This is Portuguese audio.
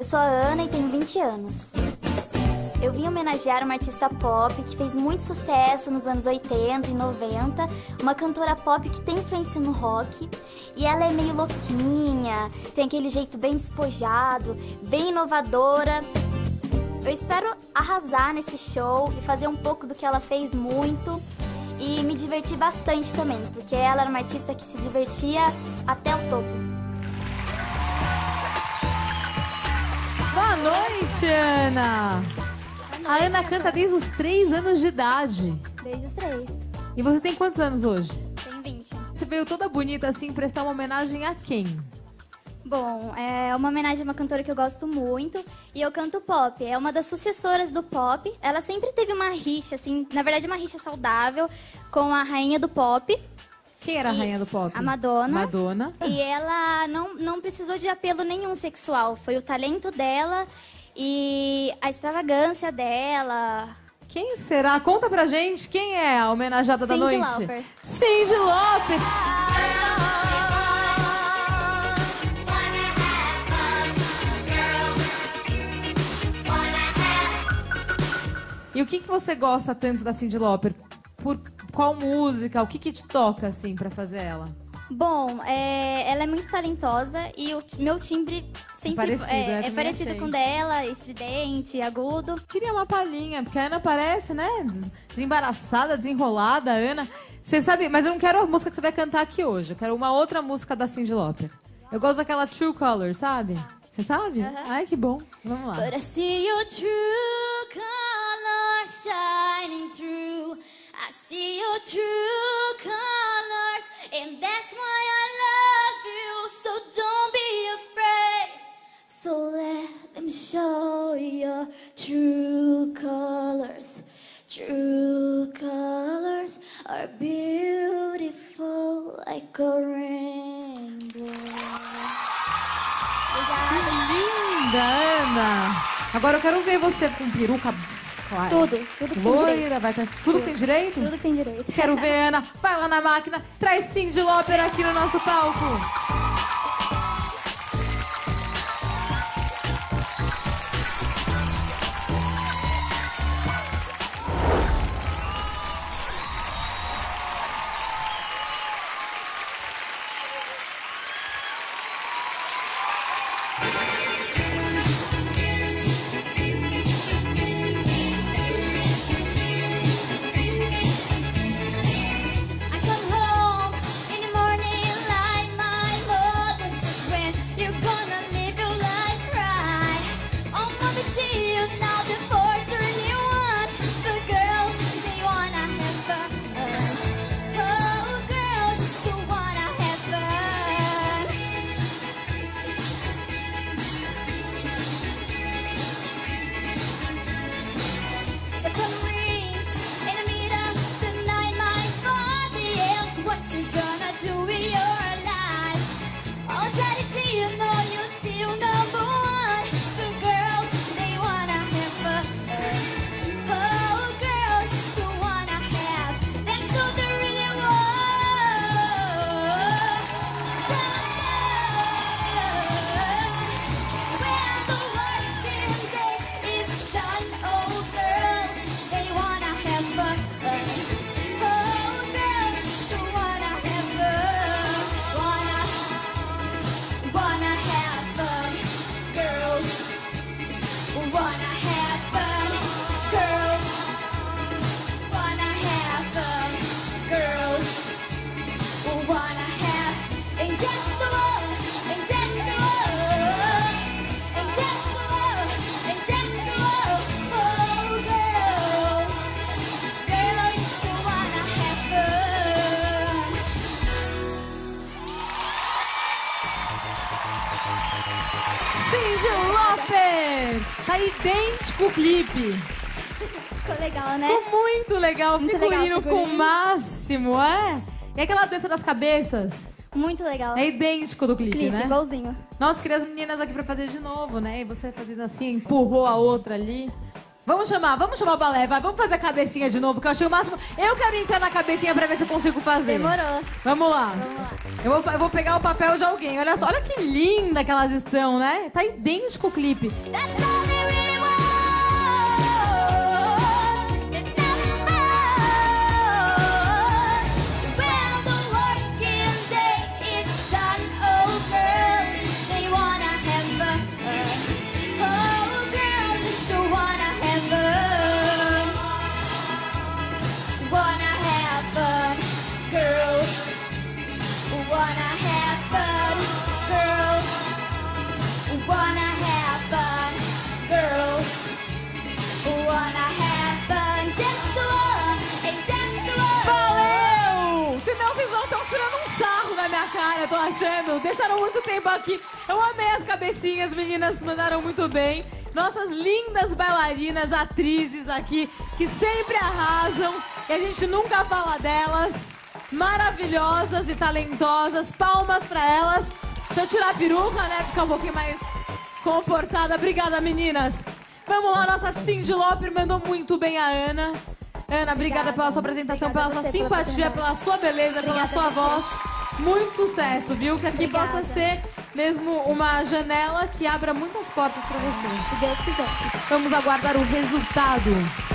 Eu sou a Ana e tenho 20 anos. Eu vim homenagear uma artista pop que fez muito sucesso nos anos 80 e 90, uma cantora pop que tem influência no rock, e ela é meio louquinha, tem aquele jeito bem despojado, bem inovadora. Eu espero arrasar nesse show e fazer um pouco do que ela fez muito e me divertir bastante também, porque ela era uma artista que se divertia até o topo. Boa noite, Ana! A Ana canta desde os 3 anos de idade. Desde os 3. E você tem quantos anos hoje? Tenho 20. Você veio toda bonita assim prestar uma homenagem a quem? Bom, é uma homenagem a uma cantora que eu gosto muito e eu canto pop. É uma das sucessoras do pop. Ela sempre teve uma rixa, assim, na verdade uma rixa saudável com a rainha do pop. Quem era a rainha do pop? A Madonna. Madonna. E ela não precisou de apelo nenhum sexual. Foi o talento dela e a extravagância dela. Quem será? Conta pra gente quem é a homenageada da noite. Cyndi Lauper. Cyndi Lauper. E o que você gosta tanto da Cyndi Lauper? Por qual música? O que te toca, assim, pra fazer ela? Bom, ela é muito talentosa e o meu timbre sempre é parecido com o dela, estridente, agudo. Queria uma palhinha, porque a Ana parece, né, desembaraçada, desenrolada, a Ana. Você sabe, mas eu não quero a música que você vai cantar aqui hoje, eu quero uma outra música da Cyndi Lauper. Eu gosto daquela True Colors, sabe? Você sabe? Ai, que bom. Vamos lá. But I see your true colors shining through. I see your true colors, and that's why I love you. So don't be afraid. So let them show your true colors. True colors are beautiful like a rainbow. Que linda, Ana! Agora eu quero ver você com peruca clara. Tudo que tem loira, direito. vai ter... Tudo que tem direito? Tudo que tem direito. Quero ver, Ana. Vai lá na máquina, traz Cyndi Lauper aqui no nosso palco. Cyndi Lauper! Tá idêntico o clipe. Ficou legal, né? Ficou muito legal. Muito Figurino legal, com o máximo, é? E aquela dança das cabeças? Muito legal. É idêntico do clipe, né? Igualzinho. Nossa, queria as meninas aqui pra fazer de novo, né? E você fazendo assim, empurrou a outra ali. Vamos chamar o balé, vai. Vamos fazer a cabecinha de novo, que eu achei o máximo. Eu quero entrar na cabecinha pra ver se eu consigo fazer. Demorou. Vamos lá. Vamos lá. Eu vou pegar o papel de alguém. Olha só, olha que linda que elas estão, né? Tá idêntico o clipe. That's all they really want. It's nothing more. When the working day is done, oh girls, they wanna have fun. Oh girls, just wanna have fun. Wanna have fun, girls. Wanna have fun, girls. Wanna have fun, girls. Wanna have fun, just one, and just one. Valeu! Senão vocês não estão tirando um sarro na minha cara, eu tô achando. Deixaram muito tempo aqui. Eu amei as cabecinhas, meninas mandaram muito bem. Nossas lindas bailarinas, atrizes aqui, que sempre arrasam e a gente nunca fala delas. Maravilhosas e talentosas, palmas pra elas. Deixa eu tirar a peruca, né, ficar um pouquinho mais comportada. Obrigada, meninas. Vamos lá, nossa Cyndi Lauper mandou muito bem a Ana. Ana, obrigada pela sua apresentação, pela sua simpatia, pela sua beleza, pela sua voz. Muito sucesso, viu? Que aqui possa ser mesmo uma janela que abra muitas portas pra você. Se Deus quiser. Vamos aguardar o resultado.